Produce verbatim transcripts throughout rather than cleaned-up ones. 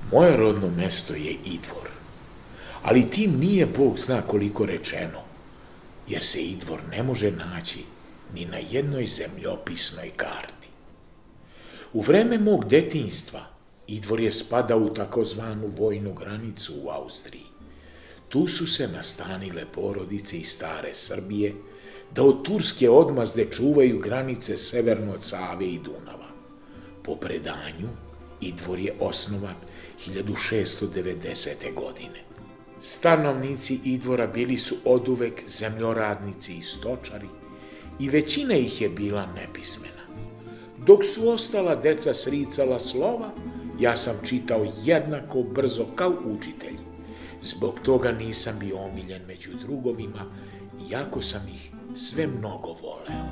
Moje rodno mesto je Idvor, ali tim nije Bog zna koliko rečeno, jer se Idvor ne može naći ni na jednoj zemljopisnoj karti. U vreme mog detinjstva Idvor je spadao u takozvanu vojnu granicu u Austriji. Tu su se nastanile porodice iz stare Srbije, da od turske odmazde čuvaju granice severno od Save i Dunava. Po predanju, Idvor je osnovan hiljadu šeststo devedesete. godine. Stanovnici Idvora bili su oduvek zemljoradnici i stočari i većina ih je bila nepismena. Dok su ostala deca sricala slova, ja sam čitao jednako brzo kao učitelj. Zbog toga nisam bio omiljen među drugovima, iako sam ih sve mnogo voleo.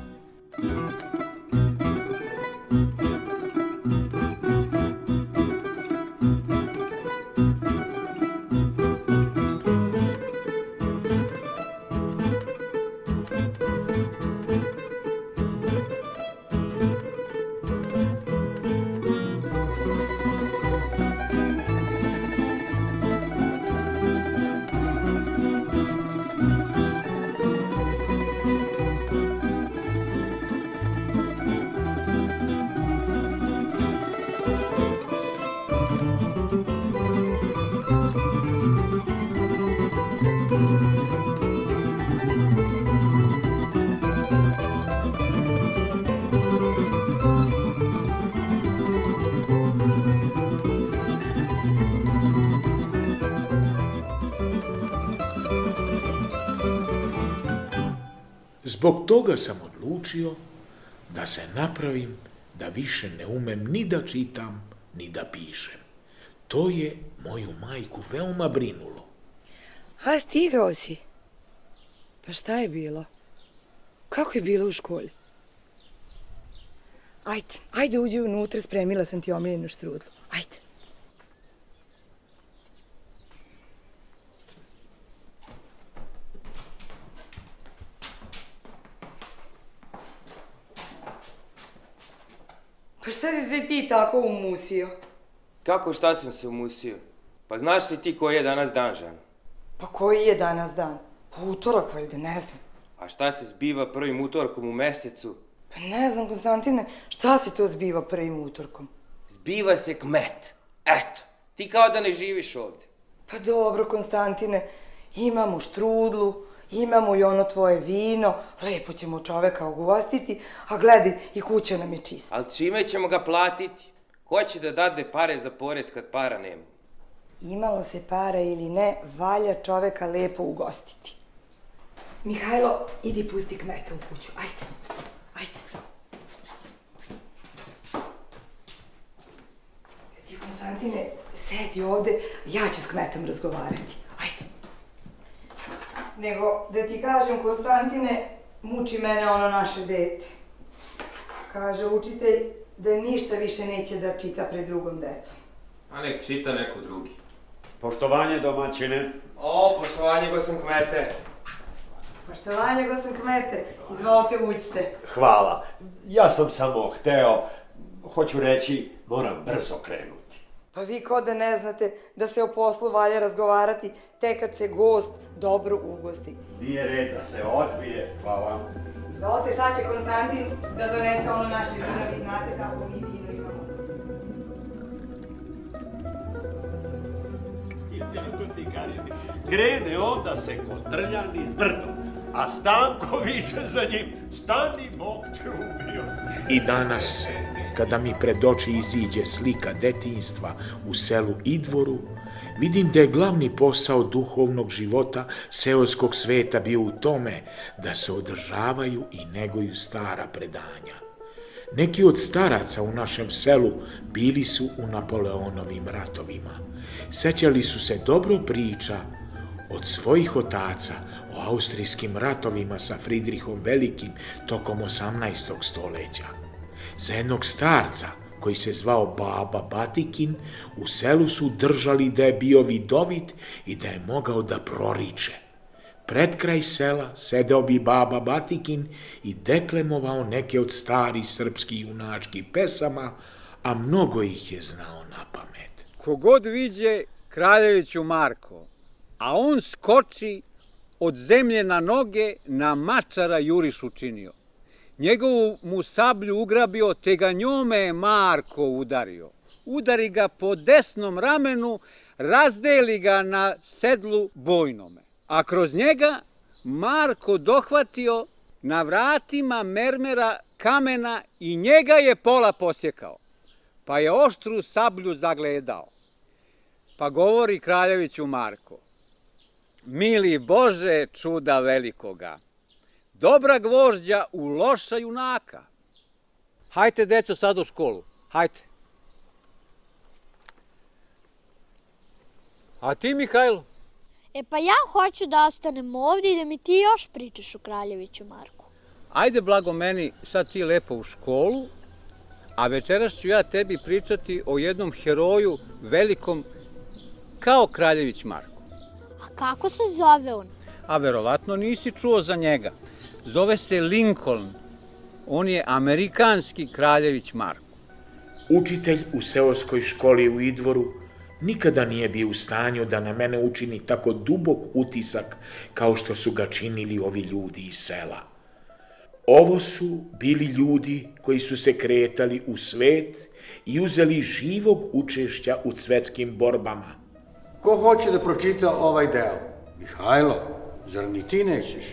Zbog toga sam odlučio da se napravim da više ne umem ni da čitam, ni da pišem. To je moju majku veoma brinulo. A, stigao si. Pa šta je bilo? Kako je bilo u školi? Ajde, ajde uđi unutra, spremila sam ti omiljenu štrudlu. Ajde. Pa šta si se ti tako umusio? Kako šta sam se umusio? Pa znaš li ti koji je danas dan, Žana? Pa koji je danas dan? Pa utorak, valjda, ne znam. A šta se zbiva prvim utorkom u mesecu? Pa ne znam, Konstantine, šta se to zbiva prvim utorkom? Zbiva se kmet. Eto, ti kao da ne živiš ovdje. Pa dobro, Konstantine, imamo štrudlu, imamo i ono tvoje vino, lepo ćemo čoveka ugostiti, a gledaj, i kuća nam je čista. Ali čime ćemo ga platiti? Ko će da dade pare za porez kad para nema? Imalo se para ili ne, valja čoveka lepo ugostiti. Mihajlo, idi pusti kmeta u kuću, ajde, ajde. Ti, Konstantine, sedi ovde, ja ću s kmetom razgovarati, ajde. Nego, da ti kažem, Konstantine, muči mene ono naše dete. Kaže učitelj da ništa više neće da čita pred drugom decom. A nek čita neko drugi. Poštovanje, domaćine. O, poštovanje, go sam kmete. Poštovanje, go sam kmete. Izvolite, uđite. Hvala. Ja sam samo hteo, hoću reći, moram brzo krenuti. Pa vi ko da ne znate da se o poslu valja razgovarati tek kad se gost dobro ugosti. Nije red da se odbije, hvala. Izvolite, sad će Konstantin da donese ono naše vino, vi znate kako mi vino imamo. I tako ti kažem, krene onda se kotrljan iz brdom, a Stanko viče za njim, stani, Bog te ubio. I danas, kada mi pred oči iziđe slika detinjstva u selu Idvoru, vidim da je glavni posao duhovnog života seoskog sveta bio u tome da se održavaju i neguju stara predanja. Neki od staraca u našem selu bili su u Napoleonovim ratovima. Sećali su se dobro priča od svojih otaca o austrijskim ratovima sa Fridrihom Velikim tokom osamnaestog stoleća. Za jednog starca koji se zvao Baba Batikin, u selu su držali da je bio vidovit i da je mogao da proriče. Pred kraj sela sedeo bi Baba Batikin i deklemovao neke od starih srpskih junačkih pesama, a mnogo ih je znao na pamet. Kogod viđe Kraljeviću Marko, a on skoči od zemlje na noge, na mačara juriš učinio. Njegovu mu sablju ugrabio, te ga njome je Marko udario. Udari ga po desnom ramenu, razdeli ga na sedlu bojnome. A kroz njega Marko dohvatio na vratima mermera kamena i njega je pola posjekao. Pa je oštru sablju zagledao. Pa govori Kraljeviću Marko: mili Bože čuda velikoga, dobra gvožđa u loša junaka. Hajte, deco, sad u školu, hajte. A ti, Mihajlo? E pa ja hoću da ostanem ovdje i da mi ti još pričaš o Kraljeviću Marku. Ajde, blago meni, sad ti lepo u školu, a večeras ću ja tebi pričati o jednom heroju velikom kao Kraljević Marko. A kako se zove on? A verovatno nisi čuo za njega. Zove se Lincoln. On je amerikanski Kraljević Marko. Učitelj u seoskoj školi u Idvoru nikada nije bio u stanju da na mene učini tako dubok utisak kao što su ga činili ovi ljudi iz sela. Ovo su bili ljudi koji su se kretali u svet i uzeli živog učešća u svetskim borbama. Ko hoće da pročita ovaj deo? Mihajlo, zar ni ti nećeš?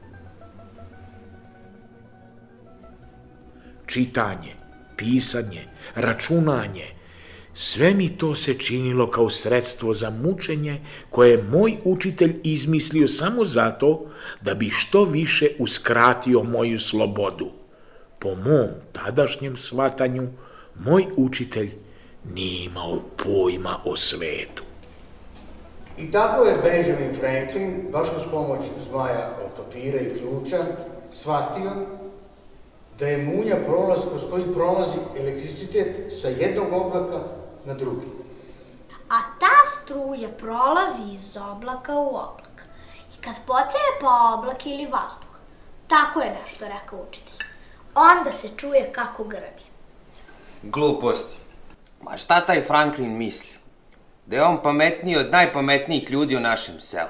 Čitanje, pisanje, računanje, sve mi to se činilo kao sredstvo za mučenje koje je moj učitelj izmislio samo zato da bi što više uskratio moju slobodu. Po mom tadašnjem shvatanju, moj učitelj nije imao pojma o svetu. I tako je Benjamin Franklin, baš uz pomoć zmaja od papira i ključa, shvatio da je munja prolaz kroz koji prolazi elektricitet sa jednog oblaka na drugi. A ta struja prolazi iz oblaka u oblak. I kad pocepa oblak ili vazduh, tako je nešto rekao učitelj, onda se čuje kako grmi. Gluposti. Ma šta taj Franklin misli? Da je on pametniji od najpametnijih ljudi u našem selu.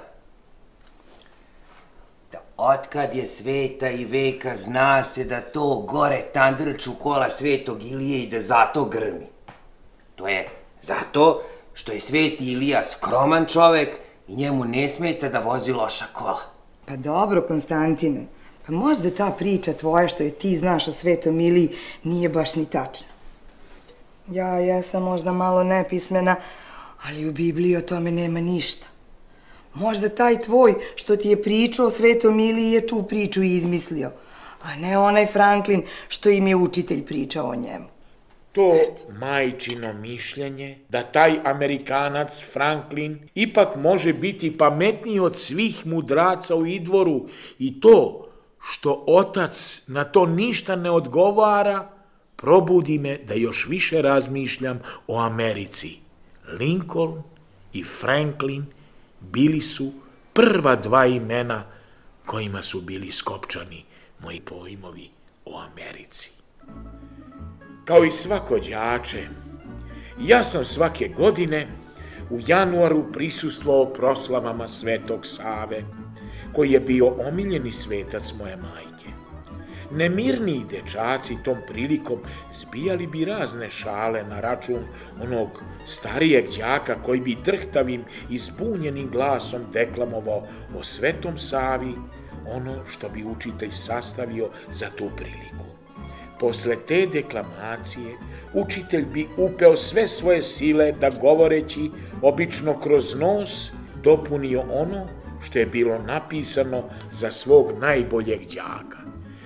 Da otkad je sveta i veka zna se da to gore tandrču kola Svetog Ilije i da zato grmi. To je zato što je Sveti Ilija skroman čovek i njemu ne smeta da vozi loša kola. Pa dobro, Konstantine, pa možda ta priča tvoja što je ti znaš o Svetom Iliji nije baš ni tačna. Ja jesam možda malo nepismena, ali u Bibliji o tome nema ništa. Možda taj tvoj što ti je pričao o Svetom Iliji je tu priču izmislio, a ne onaj Franklin što im je učitelj pričao o njemu. To majčino mišljenje da taj Amerikanac Franklin ipak može biti pametniji od svih mudraca u Idvoru i to što otac na to ništa ne odgovara, probudi me da još više razmišljam o Americi. Lincoln i Franklin bili su prva dva imena kojima su bili skopčani moji pojmovi o Americi. Kao i svako đače, ja sam svake godine u januaru prisustvovao proslavama Svetog Save, koji je bio omiljeni svetac moje majke. Nemirniji dečaci tom prilikom zbijali bi razne šale na račun onog starijeg đaka koji bi drhtavim i zbunjenim glasom deklamovao o Svetom Savi ono što bi učitelj sastavio za tu priliku. Posle te deklamacije, učitelj bi upeo sve svoje sile da govoreći, obično kroz nos, dopunio ono što je bilo napisano za svog najboljeg đaka.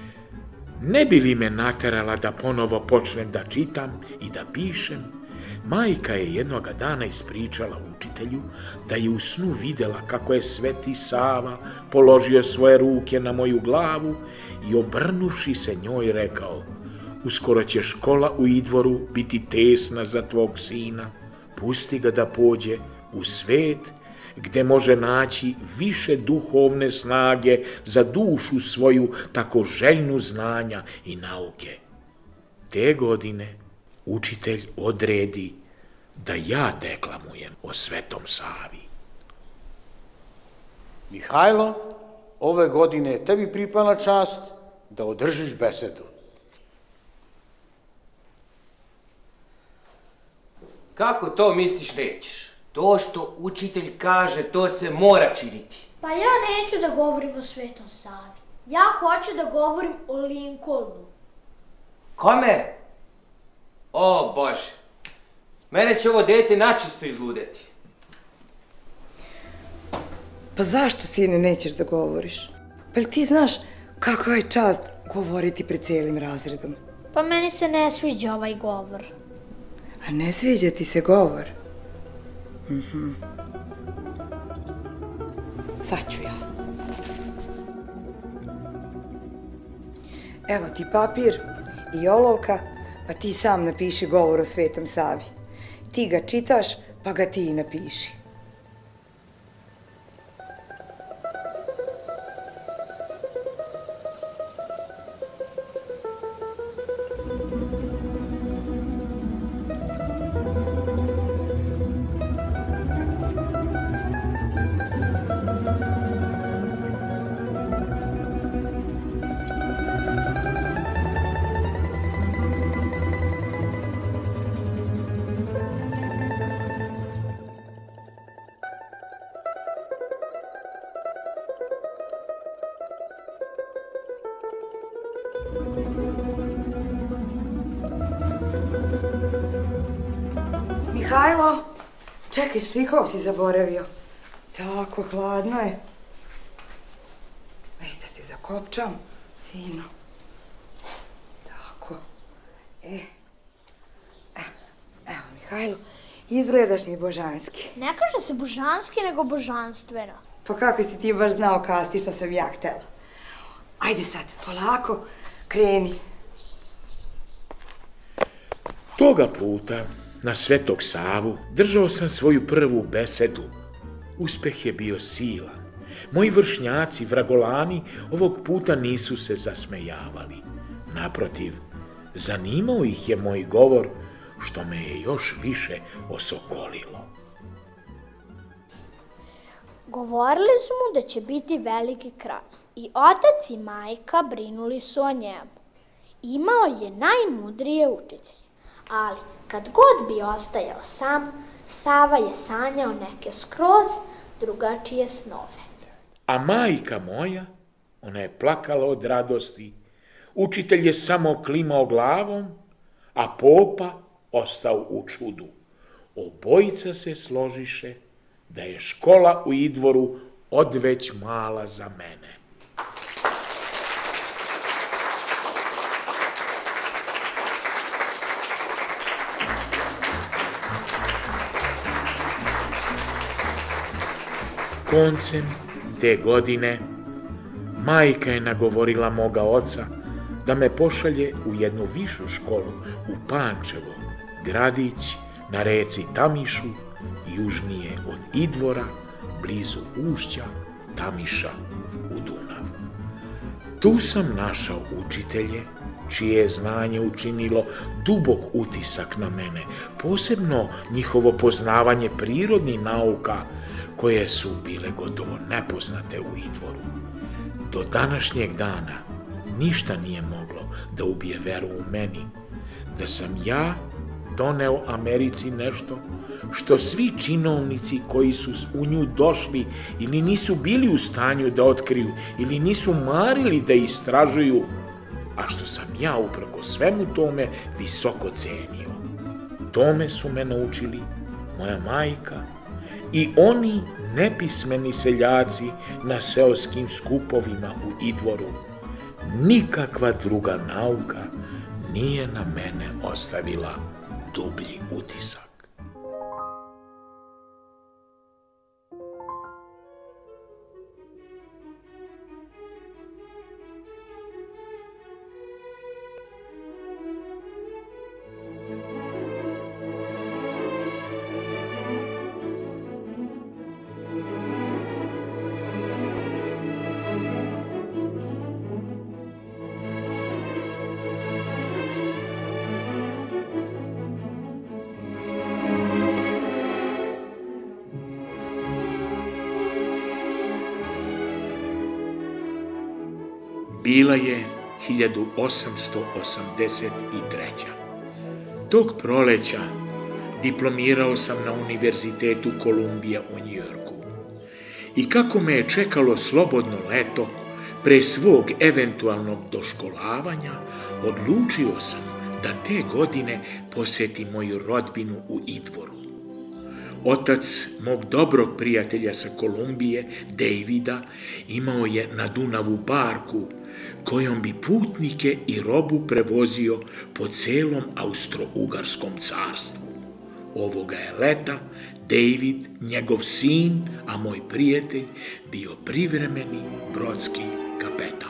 Ne bi li me naterala da ponovo počnem da čitam i da pišem, majka je jednoga dana ispričala učitelju da je u snu videla kako je Sveti Sava položio svoje ruke na moju glavu i obrnuvši se njoj rekao: uskoro će škola u Idvoru biti tesna za tvog sina, pusti ga da pođe u svet gde može naći više duhovne snage za dušu svoju tako željnu znanja i nauke. Te godine učitelj odredi da ja deklamujem o Svetom Savi. Mihajlo, ove godine je tebi pripala čast da održiš besedu. Kako to misliš nećeš? To što učitelj kaže, to se mora činiti. Pa ja neću da govorim o Svetom Savi. Ja hoću da govorim o Lincolnu. Kome? O, Bože. Mene će ovo dete načisto izludeti. Pa zašto, sine, nećeš da govoriš? Pa li ti znaš kakva je čast govoriti pred cijelim razredom? Pa meni se ne sviđa ovaj govor. A ne sviđa ti se govor? Mhm. Sad ću ja. Evo ti papir i olovka, pa ti sam napiši govor o Svetom Savi. Ti ga čitaš, pa ga ti i napiši. Mihajlo, čekaj, štrikov si zaboravio. Tako, hladno je. Ej, da te zakopčam. Fino. Tako. E. Evo, Mihajlo, izgledaš mi božanski. Ne kaže se božanski, nego božanstveno. Pa kako si ti baš znao kasti šta sam ja htela? Ajde sad, polako, kreni. Toga puta, na Svetog Savu, držao sam svoju prvu besedu. Uspeh je bio silan. Moji vršnjaci, vragolani, ovog puta nisu se zasmejavali. Naprotiv, zanimao ih je moj govor, što me je još više osokolilo. Govorili su mu da će biti veliki kralj i otac i majka brinuli su o njemu. Imao je najmudrije učitelje, ali kad god bi ostajao sam, Sava je sanjao neke skroz drugačije snove. A majka moja, ona je plakala od radosti, učitelj je samo klimao glavom, a popa ostao u čudu. Obojica se složiše da je škola u Idvoru odveć mala za mene. Koncem te godine majka je nagovorila moga oca da me pošalje u jednu višu školu u Pančevo, gradić na reci Tamišu, južnije od Idvora, blizu ušća Tamiša u Dunav. Tu sam našao učitelje čije je znanje učinilo dubok utisak na mene, posebno njihovo poznavanje prirodnih nauka koje su bile gotovo nepoznate u Idvoru. Do današnjeg dana ništa nije moglo da ubije veru u meni, da sam ja doneo Americi nešto što svi činovnici koji su u nju došli ili nisu bili u stanju da otkriju ili nisu marili da istražuju, a što sam ja uprko svemu tome visoko cenio. Tome su me naučili moja majka i oni nepismeni seljaci na seoskim skupovima u Idvoru. Nikakva druga nauka nije na mene ostavila dublji utisak. Bila je hiljadu osamsto osamdeset treća. Tog proleća diplomirao sam na Univerzitetu Kolumbija u Njujorku. I kako me je čekalo slobodno leto, pre svog eventualnog doškolavanja, odlučio sam da te godine posetim moju rodbinu u Idvoru. Otac mog dobrog prijatelja sa Kolumbije, Davida, imao je na Dunavu barku kojom bi putnike i robu prevozio po celom Austro-Ugarskom carstvu. Ovoga je leta David, njegov sin, a moj prijatelj, bio privremeni brodski kapetan.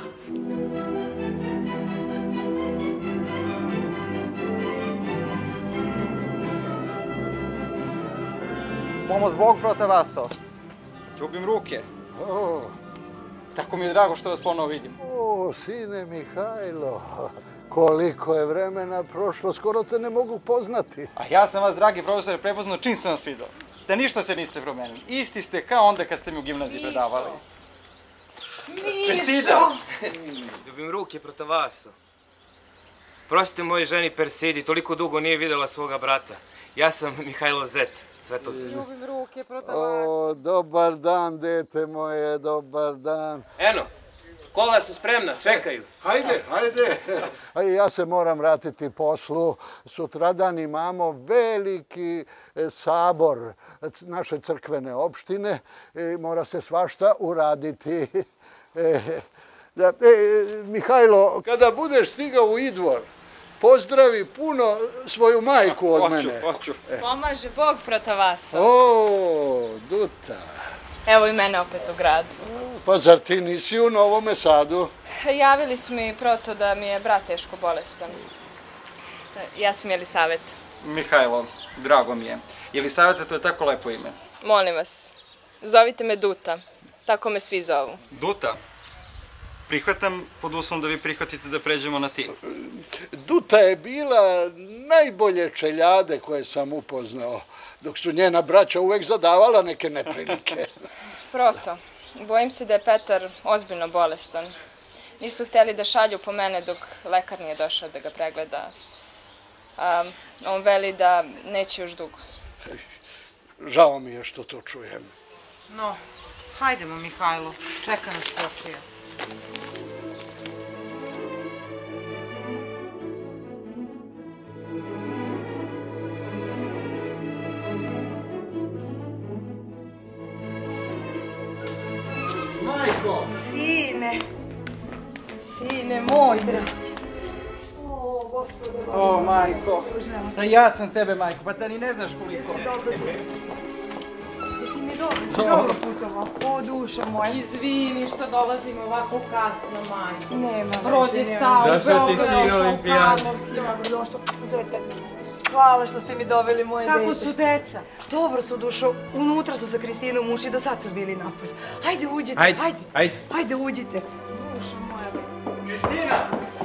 Pomoz Bog protiv vaso. Ljubim ruke. O, Tako mi je drago što vas ponovo vidim. o, sine Mihajlo, koliko je vremena prošlo, skoro te ne mogu poznati. A ja sam vas, dragi profesore, prepoznao čim sam vas vidio. Da ništa se niste promenili. Isti ste kao onda kad ste mi u gimnaziji predavali. Persida! Ljubim ruke protiv vas. Prostite mojoj ženi Persidi, toliko dugo nije videla svoga brata. Ja sam Mihajlo Zet, Svetozar. Ljubim ruke protiv vas. O, dobar dan, dete moje, dobar dan. Eno, kola su spremna, čekaju. Hajde, hajde. A ja se moram vratiti poslu. Sutradan imamo veliki e, sabor c- naše crkvene opštine i mora se svašta uraditi. E, da, e, Mihajlo, kada budeš stigao u Idvor, pozdravi puno svoju majku od Hoću, mene. hoću. Pomaže Bog protiv vas. O, Duta. Evo i mene opet u gradu. Pa zar ti nisi u Novome Sadu? Javili su mi proto da mi je brat teško bolestan. Ja sam Jelisaveta. Mihajlo, drago mi je. Jelisaveta, to je tako lepo ime. Molim vas, zovite me Duta. Tako me svi zovu. Duta. Prihvatam pod uslovom da vi prihvatite da pređemo na ti. Duta je bila najbolje čeljade koje sam upoznao, dok su njena braća uvek zadavala neke neprilike. Proto, bojim se da je Petar ozbiljno bolestan. Nisu hteli da šalju po mene dok lekar nije došao da ga pregleda. A, on veli da neće još dugo. Žao mi je što to čujem. No, hajdemo, Mihajlo, čeka nas Kokija. Majko! Sine, sine moj dragi. O, gospode, O, majko. Pa ja sam tebe, majko, pa da ni ne znaš koliko. Jesi mi dobro, si dobro putovao, o duša moja. Izvini što dolazim ovako kasno, majko. Nema veze, Brod je nema stao u veze. Beogradu, došao u Karlovcima. Dobrodošlo, Zete. Hvala što ste mi doveli moje dete. Kako su deca? Dobro su, dušo. Unutra su sa Kristinom ušli, do sad su bili napolje. Hajde, uđite, Ajde, hajde. ajde. Hajde, uđite. Dušo moja. Kristina!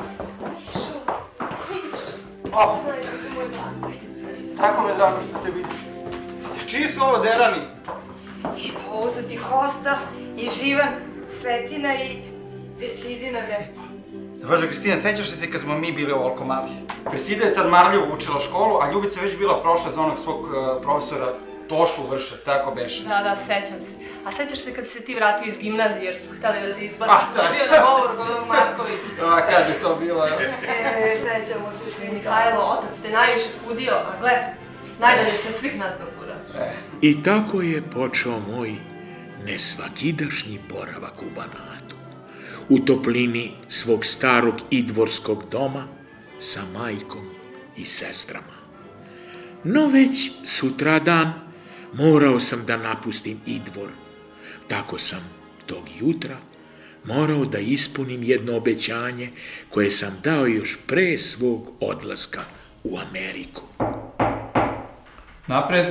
Tako me drago što te vidim. Čiji su ovo derani? I pa ovo su ti Hosta i Živan, Svetina i Persidina deca. Bože, Kristina, sećaš li se kad smo mi bili ovoliko mali? Persida je tad marljivo učila školu, a Ljubica je već bila prošla za onog svog uh, profesora Tošu Vršac, tako beše. Da, da, sećam se. A sećaš se kad si ti vratio iz gimnazije jer su hteli da te izbaci? Ah, da. Bio na govor kod Markovića. A, kad je to bilo? E, sećamo se svi. Mihajlo, otac te najviše kudio, a gle, najdalje se od svih nas dokura. E. I tako je počeo moj nesvakidašnji boravak u Banatu, u toplini svog starog idvorskog doma sa majkom i sestrama. No već sutradan morao sam da napustim Idvor. Tako sam tog jutra morao da ispunim jedno obećanje koje sam dao još pre svog odlaska u Ameriku. Napred.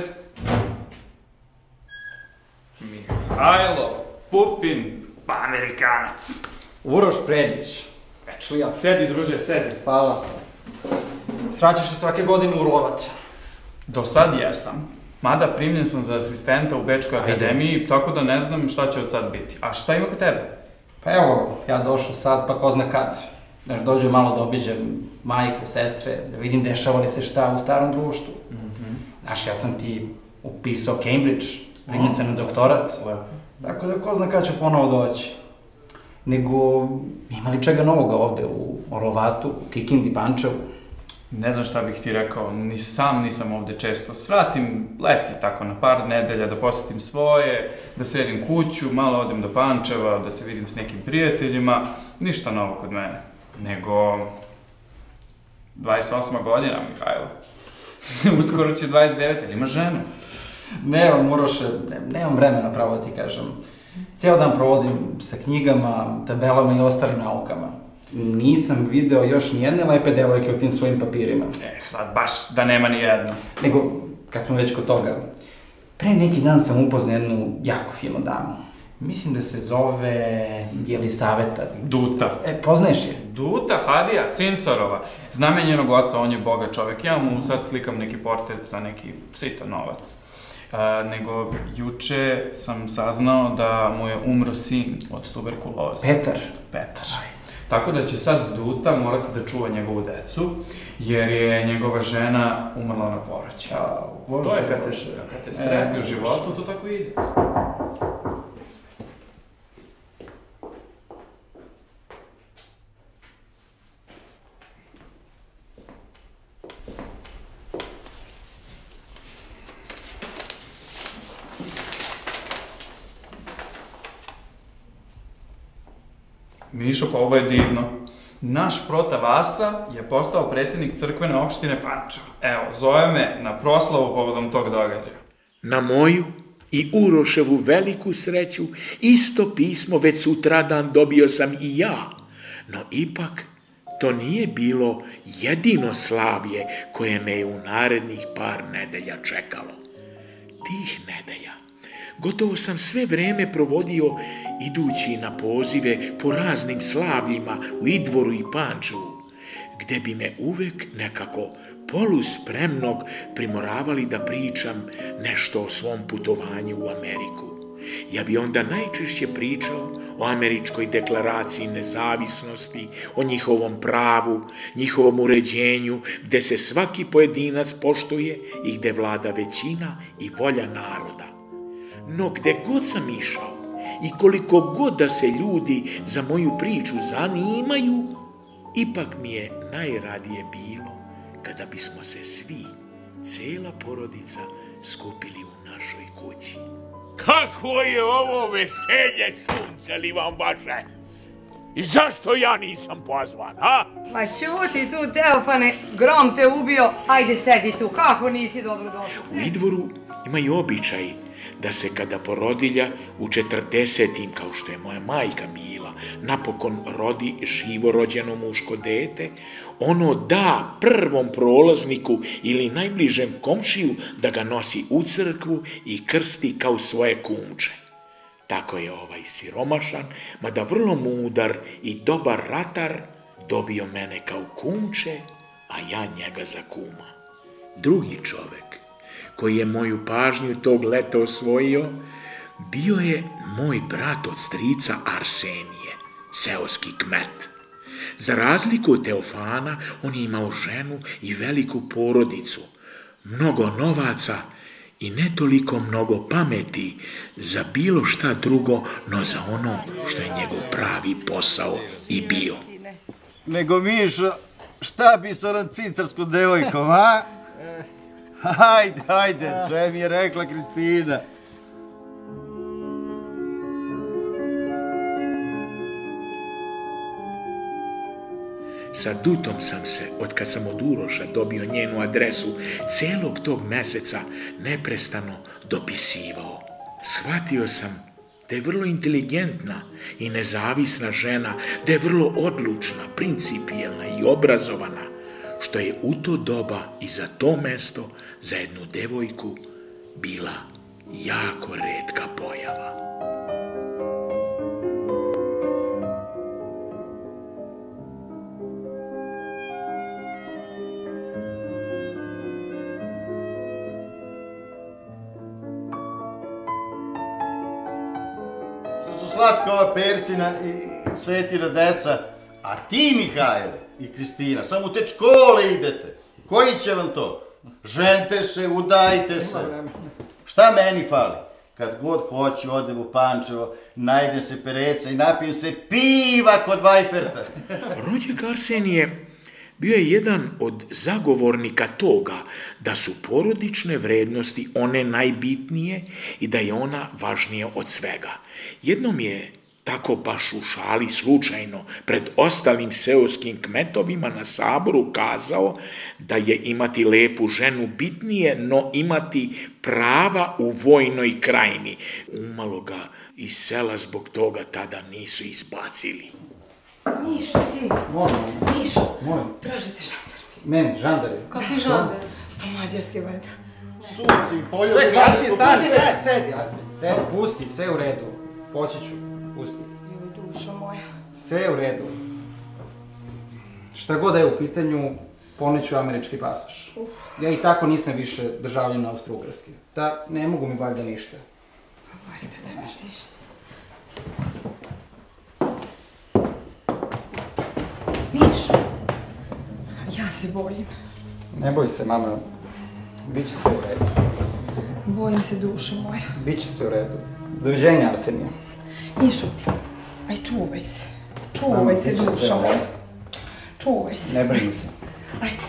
Mihajlo Pupin, pa Amerikanac. Uroš Predić. Ečlija, sedi druže, sedi. Hvala. Sraćaš se svake godine u Lovac. Do sad jesam. Mada primljen sam za asistenta u Bečkoj akademiji, tako da ne znam šta će od sad biti. A šta ima kod tebe? Pa evo, ja došao sad, pa ko zna kad. Znaš, dođu malo da obiđem majku, sestre, da vidim dešava li se šta u starom društvu. Znaš, ja sam ti upisao Cambridge, primjen sam na doktorat. Tako da ko zna kad ću ponovo doći. Nego, ima li čega novoga ovde u Orlovatu, u Kikindi, Pančevu? Ne znam šta bih ti rekao, ni sam nisam ovde često. Svratim leti tako na par nedelja da posetim svoje, da sredim kuću, malo odem do Pančeva, da se vidim s nekim prijateljima. Ništa novo kod mene. Nego... dvadeset osma godina, Mihajlo. Uskoro će dvadeset deveta, ili imaš ženu? Nemam, Uroše, nemam vremena, pravo da ti kažem. Cijel dan provodim sa knjigama, tabelama i ostalim naukama. Nisam video još nijedne lepe devojke u tim svojim papirima. Eh, sad baš da nema ni jedno. Nego, kad smo već kod toga, pre neki dan sam upoznao jednu jako finu damu. Mislim da se zove Jelisaveta. Duta. E, poznaješ je? Duta, Hadija, Cincarova. Znam je njenog oca, on je bogat čovek. Ja mu sad slikam neki portret za neki sitan novac. Nego, juče sam saznao da mu je umro sin od tuberkuloze. Petar? Petar. Tako da će sad Duta morati da čuva njegovu decu, jer je njegova žena umrla na porođaju. To je kad te strefi u životu, to tako ide. Mišo, pa ovo je divno. Naš prota Vasa je postao predsjednik crkvene opštine Pančevo. Evo, zove me na proslavu povodom tog događaja. Na moju i Uroševu veliku sreću isto pismo već sutradan dobio sam i ja. No ipak, to nije bilo jedino slavlje koje me je u narednih par nedelja čekalo. Tih nedelja gotovo sam sve vreme provodio idući na pozive po raznim slavljima u Idvoru i Pančevu, gde bi me uvek nekako poluspremnog primoravali da pričam nešto o svom putovanju u Ameriku. Ja bi onda najčešće pričao o američkoj deklaraciji nezavisnosti, o njihovom pravu, njihovom uređenju, gde se svaki pojedinac poštuje i gde vlada većina i volja naroda. No gde god sam išao i koliko god da se ljudi za moju priču zanimaju, ipak mi je najradije bilo kada bismo se svi, cela porodica, skupili u našoj kući. Kako je ovo veselje, sunce li vam vaše? I zašto ja nisam pozvan, a? Ma čuti tu, Teofane, grom te ubio, ajde sedi tu, kako nisi dobro došao? U Idvoru imaju običaj da se kada porodilja u četrdesetim, kao što je moja majka bila, napokon rodi živorođeno muško dete, ono da prvom prolazniku ili najbližem komšiju da ga nosi u crkvu i krsti kao svoje kumče. Tako je ovaj siromašan, mada vrlo mudar i dobar ratar, dobio mene kao kumče, a ja njega za kuma. Drugi čovek koji je moju pažnju tog leta osvojio, bio je moj brat od strica Arsenije, seoski kmet. Za razliku od Teofana, on je imao ženu i veliku porodicu, mnogo novaca i ne toliko mnogo pameti za bilo šta drugo, no za ono što je njegov pravi posao i bio. Nego, Mišo, šta bi s onom cincarskom devojkom, a? Hajde, hajde, sve mi je rekla Kristina. Sa Dutom sam se, od kad sam od Uroša dobio njenu adresu, celog tog meseca neprestano dopisivao. Shvatio sam da je vrlo inteligentna i nezavisna žena, da je vrlo odlučna, principijelna i obrazovana, što je u to doba i za to mesto, za jednu devojku, bila jako retka pojava. Što su slatka ova persina i Svetina deca, a ti, Mihajlo i Kristina, samo u te škole idete. Koji će vam to? Ženite se, udajte se. Šta meni fali? Kad god hoću, odem u Pančevo, najdem se pereca i napijem se piva kod Vajferta. Rođak Arsenije bio je jedan od zagovornika toga da su porodične vrednosti one najbitnije i da je ona važnija od svega. Jednom je tako baš u šali slučajno pred ostalim seoskim kmetovima na saboru kazao da je imati lepu ženu bitnije, no imati prava u vojnoj krajini. Umalo ga iz sela zbog toga tada nisu izbacili. Mišo, si. Molim. Mišo, Molim. tražite žandarmi. Meni, žandari. Kakvi žandari? Pa mađarske valjda. Suci, poljovi... Čekaj, Arsi, stani, sedi, sedi, Arsi. Sedi, pusti, sve u redu. Poći ću, pusti. Joj, dušo moja. Sve je u redu. Šta god da je u pitanju, poneću američki pasoš. Ja i tako nisam više državljan Austro-Ugarske. Da, ne mogu mi valjda ništa. Pa valjda ne može ništa. Mišo, ja se bojim. Ne boj se, mama. Biće sve u redu. Bojim se, dušo moja. Biće sve u redu. Doviđenja, Arsenija. Mišo, aj čuvaj se. Čuvaj se, dušo moja. Čuvaj se. Ne brini se. Ajde.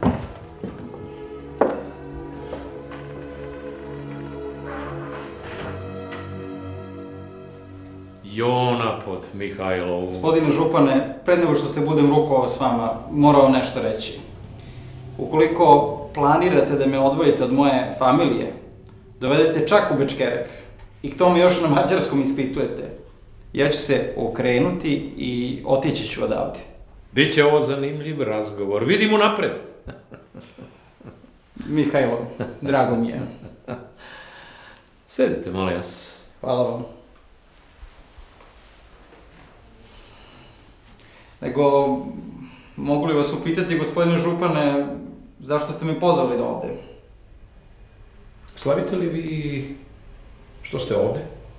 Jona pod Mihajlovu. Gospodine župane, pre nego što se budem rukovao s vama, morao nešto reći. Ukoliko planirate da me odvojite od moje familije, dovedete čak u Bečkerek i k tome još na mađarskom ispitujete, ja ću se okrenuti i otići ću odavde. Biće ovo zanimljiv razgovor. Vidimo napred. Mihajlo, drago mi je. Sedite, molim vas. Hvala vam. Nego, mogu li vas upitati, gospodine župane, zašto ste me pozvali da ovde? Slavite li vi što ste ovde?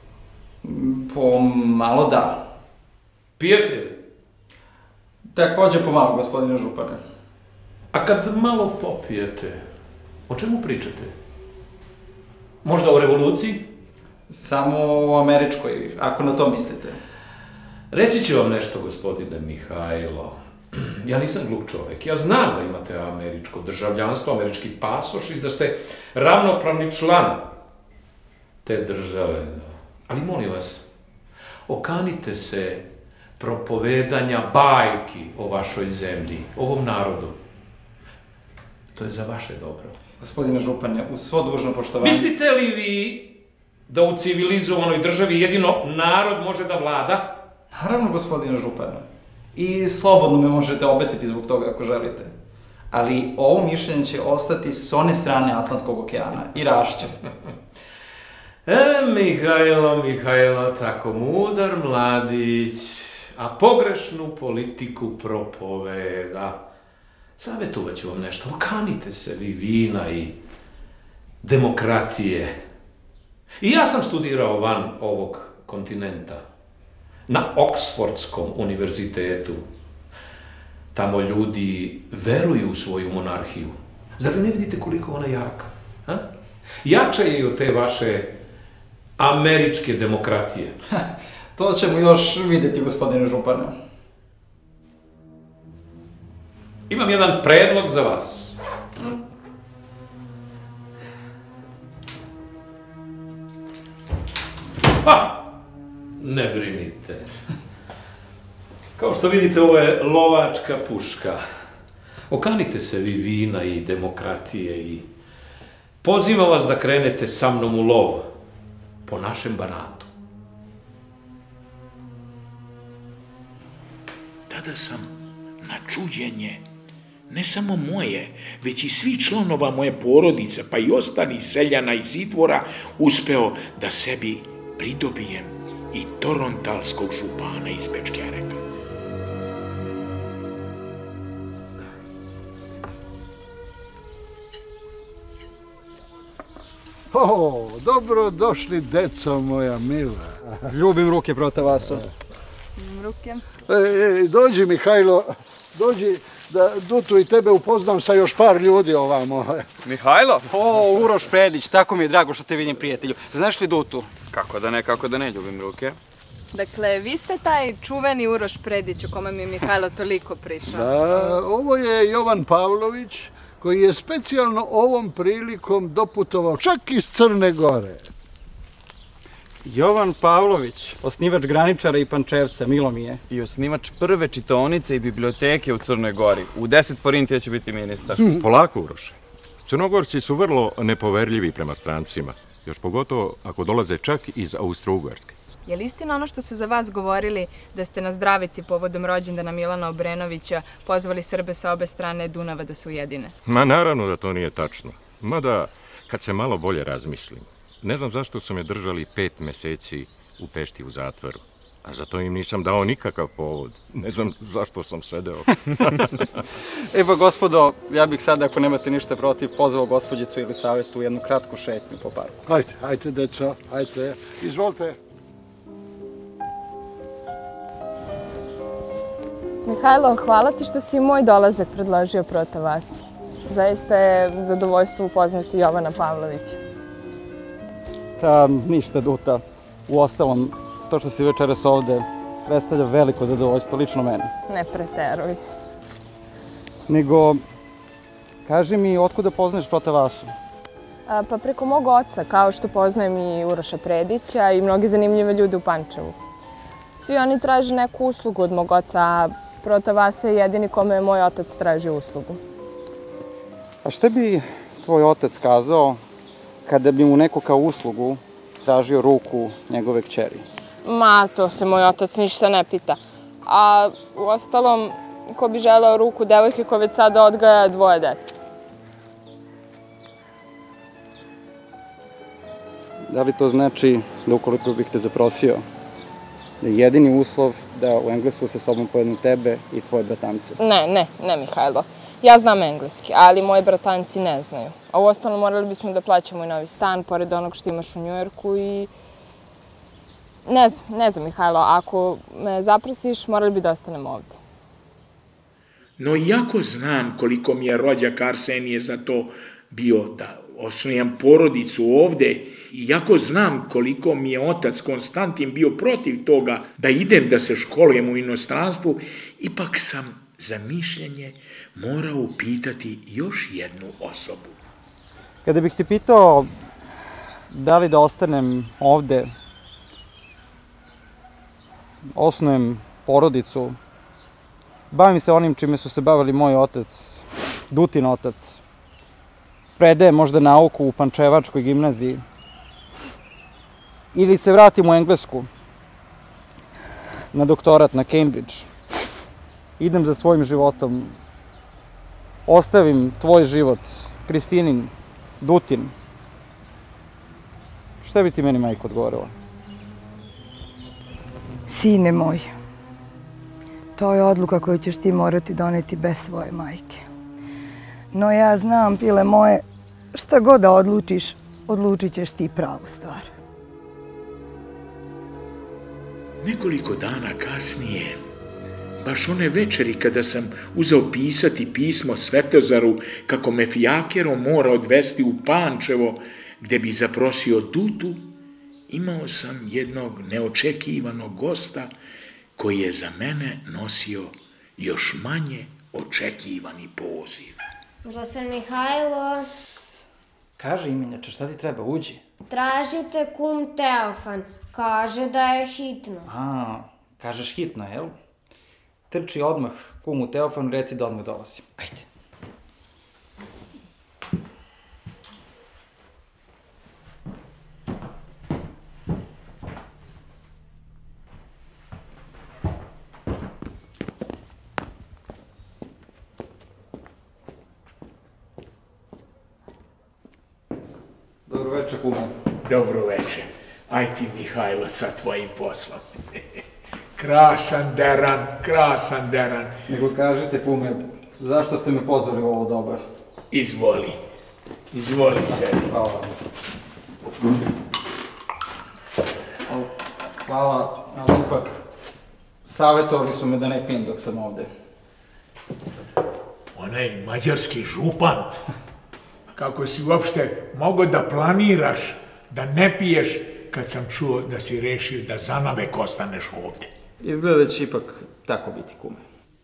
Pomalo da. Pijete li? Takođe pomalo, gospodine župane. A kad malo popijete, o čemu pričate? Možda o revoluciji? Samo o američkoj, ako na to mislite. Reći ću vam nešto, gospodine Mihajlo. Ja nisam glup čovek. Ja znam da imate američko državljanstvo, američki pasoš i da ste ravnopravni član te države. Ali molim vas, okanite se propovedanja bajki o vašoj zemlji, ovom narodu. To je za vaše dobro. Gospodine župane, uz svo dužno poštovanje... Mislite li vi da u civilizovanoj državi jedino narod može da vlada? Naravno, gospodine župane. I slobodno me možete obesiti zbog toga ako želite. Ali ovo mišljenje će ostati s one strane Atlantskog okeana i rašće. E, Mihajlo, Mihajlo, tako mudar mladić, a pogrešnu politiku propoveda. Savjetovat ću vam nešto, okanite se vi vina i demokratije. I ja sam studirao van ovog kontinenta, na Oksfordskom univerzitetu. Tamo ljudi veruju u svoju monarhiju. Zar vi ne vidite koliko ona jaka? Ha? Jača je i od te vaše američke demokratije. To ćemo još videti, gospodine župane. Imam jedan predlog za vas. Ha! Ne brinite. Kao što vidite, ovo je lovačka puška. Okanite se vi vina i demokratije i pozivam vas da krenete sa mnom u lov po našem Banatu. Tada sam na čuđenje, ne samo moje, već i svih članova moje porodice, pa i ostalih seljana iz Idvora, uspeo da sebi pridobijem i torontalskog župana iz Bečkereka. O, dobro došli, deco moja mila. Ljubim ruke, brata Vaso. Ruke. E, dođi, Mihajlo, dođi da Dutu i tebe upoznam sa još par ljudi ovamo. Mihajlo? O, Uroš Predić, tako mi je drago što te vidim, prijatelju. Znaš li Dutu? Kako da ne, kako da ne, ljubim ruke. Dakle, vi ste taj čuveni Uroš Predić o kome mi je Mihajlo toliko pričao. Da, ovo je Jovan Pavlović, koji je specijalno ovom prilikom doputovao čak iz Crne Gore. Jovan Pavlović, osnivač Graničara i Pančevca, milo mi je. I osnivač prve čitaonice i biblioteke u Crnoj Gori. U deset forintija će biti ministar. Polako, Uroše. Crnogorci su vrlo nepoverljivi prema strancima. Još pogotovo ako dolaze čak iz Austro-Ugarske. Je li istina ono što su za vas govorili da ste na zdravici povodom rođendana Milana Obrenovića pozvali Srbe sa obe strane Dunava da se ujedine? Ma naravno da to nije tačno. Mada, kad se malo bolje razmislim, ne znam zašto su me držali pet meseci u Pešti u zatvoru. A za to im nisam dao nikakav povod. Ne znam zašto sam sedeo. E pa gospodo, ja bih sad, ako nemate ništa protiv, pozvao gospođicu Elisavetu u jednu kratku šetnju po parku. Hajde, hajde, deco, hajde. Izvolite. Mihajlo, hvala ti što si moj dolazak predložio prota vas. Zaista je zadovoljstvo upoznati Jovana Pavlovića. Ta, ništa, Duta. Uostalom, to što si večeras ovde predstavlja veliko zadovoljstvo, lično mene. Ne preteruj. Nego, kaži mi, otkuda poznaješ prota Vasu? Pa preko mog oca, kao što poznajem i Uroša Predića i mnogi zanimljive ljude u Pančevu. Svi oni traže neku uslugu od mog oca, a prota Vasa je jedini kome je moj otac tražio uslugu. A šta bi tvoj otac kazao kada bi mu neko kao uslugu tražio ruku njegove kćeri? Ma, to se moj otac ništa ne pita. A uostalom, ko bi želeo ruku devojke koja već sada odgaja dvoje dece? Da li to znači da ukoliko bih te zaprosio, da je jedini uslov da u Englesku sa sobom pojednu tebe i tvoje bratance? Ne, ne, ne, Mihajlo. Ja znam engleski, ali moji bratanci ne znaju. A uostalom morali bismo da plaćamo i novi stan, pored onog što imaš u Njujorku i... Ne znam, ne znam, Mihajlo, ako me zaprosiš, morali bi da ostanemo ovde. No iako znam koliko mi je rođak Arsenije za to bio da osnujem porodicu ovde, iako znam koliko mi je otac Konstantin bio protiv toga da idem da se školujem u inostranstvu, ipak sam za mišljenje morao upitati još jednu osobu. Kada bih te pitao da li da ostanem ovde, osnujem porodicu, bavim se onim čime su se bavili moj otac, Dutin otac, predaje možda nauku u Pančevačkoj gimnaziji, ili se vratim u Englesku na doktorat na Cambridge, idem za svojim životom, ostavim tvoj život, Kristinin, Dutin, šta bi ti meni, majko, odgovorila? Sine moj, to je odluka koju ćeš ti morati doneti bez svoje majke. No ja znam, pile moje, šta god da odlučiš, odlučit ćeš ti pravu stvar. Nekoliko dana kasnije, baš one večeri kada sam uzeo pisati pismo Svetozaru kako me fijakerom mora odvesti u Pančevo gde bi zaprosio Dutu, imao sam jednog neočekivanog gosta koji je za mene nosio još manje očekivani poziv. Grosan Mihajlo, Kaži imenjače, šta ti treba, uđi. tražite kum Teofan. Kaže da je hitno. A, kažeš hitno, jel? Trči odmah kumu Teofanu, reci da odmah dolazim. Ajde. Dobro večer, kume. Dobro večer. Aj ti, Mihajlo, sa tvojim poslom. Krasan deran, krasan deran. Nego kažete, kume, zašto ste me pozvali u ovo doba? Izvoli. Izvoli se. Hvala vam. Hvala, ali ipak Savjetovali su me da ne pijem dok sam ovde. Onaj mađarski župan, kako si uopšte mogao da planiraš da ne piješ kad sam čuo da si rešio da zanavek ostaneš ovde. Izgleda da će ipak tako biti, kume.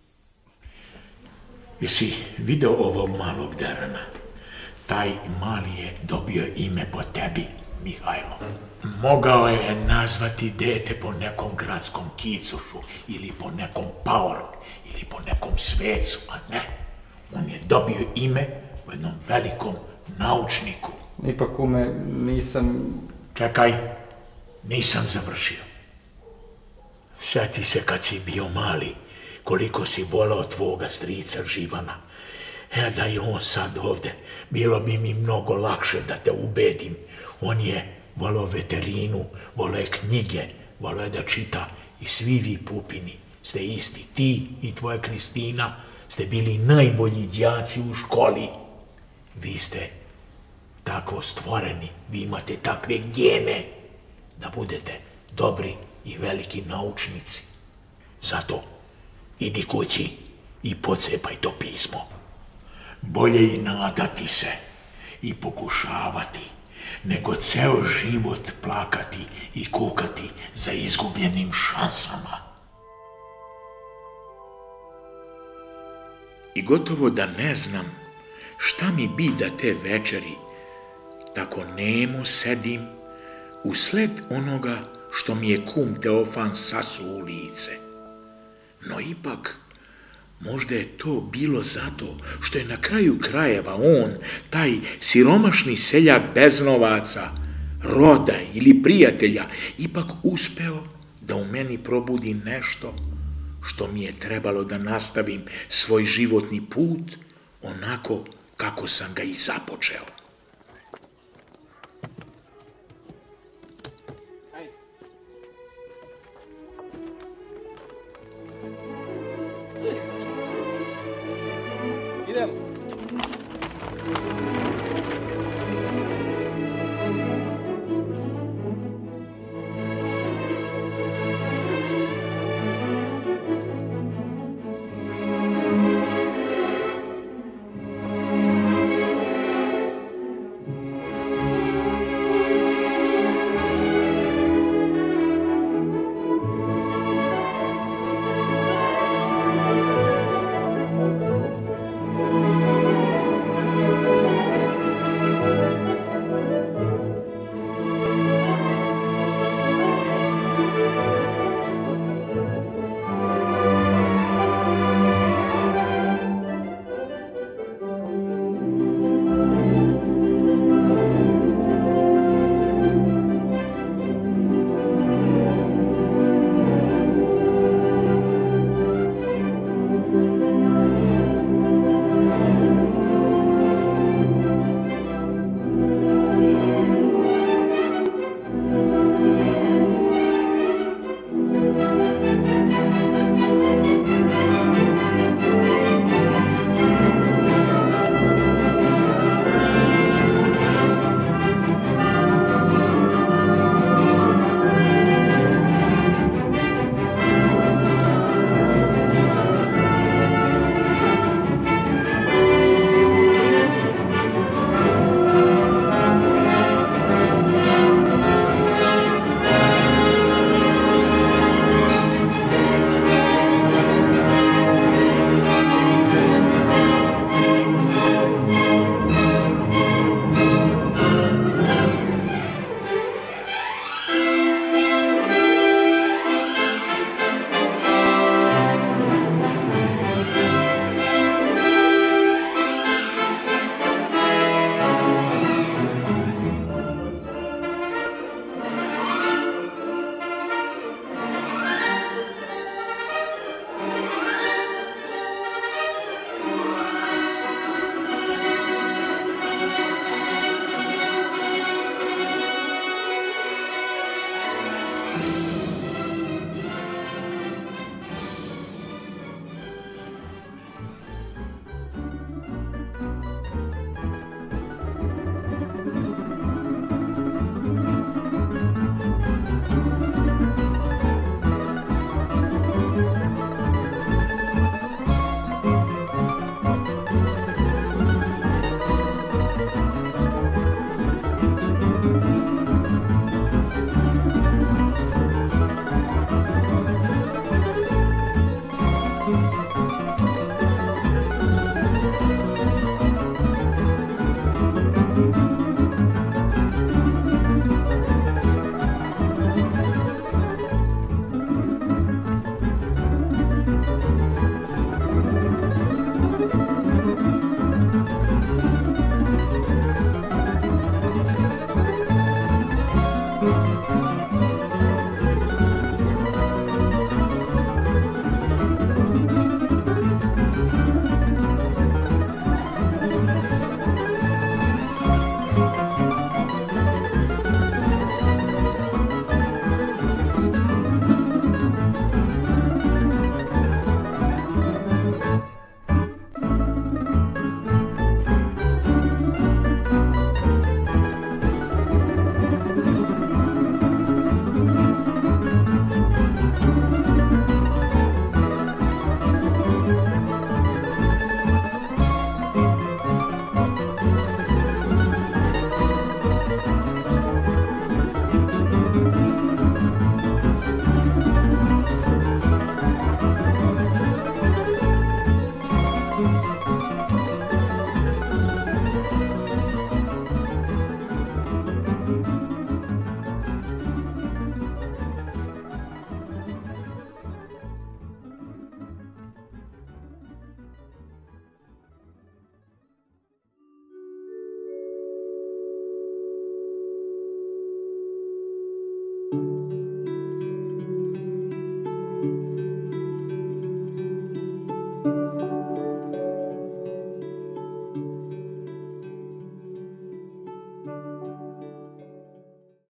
Jesi video ovog malog Derana? Taj mali je dobio ime po tebi, Mihajlo. Mogao je nazvati dete po nekom gradskom kicušu ili po nekom paoru ili po nekom svecu, a ne. On je dobio ime u jednom velikom naučniku. Ipak, kume, nisam... Čekaj, nisam završio. Sjeti se kad si bio mali, koliko si volao tvoga strica Živana. E, da je on sad ovde, bilo bi mi mnogo lakše da te ubedim. On je volao veterinu, volao je knjige, volao je da čita i svi vi Pupini ste isti. Ti i tvoja Kristina ste bili najbolji đaci u školi. Vi ste tako stvoreni, vi imate takve gene da budete dobri i veliki naučnici. Zato idi kući i pocepaj to pismo. Bolje i nadati se i pokušavati, nego ceo život plakati i kukati za izgubljenim šansama. I gotovo da ne znam šta mi bi da te večeri tako nemo sedim usled onoga što mi je kum Teofan sasu u lice. No ipak, možda je to bilo zato što je na kraju krajeva on, taj siromašni seljak bez novaca, roda ili prijatelja, ipak uspeo da u meni probudi nešto što mi je trebalo da nastavim svoj životni put onako kako sam ga i započeo.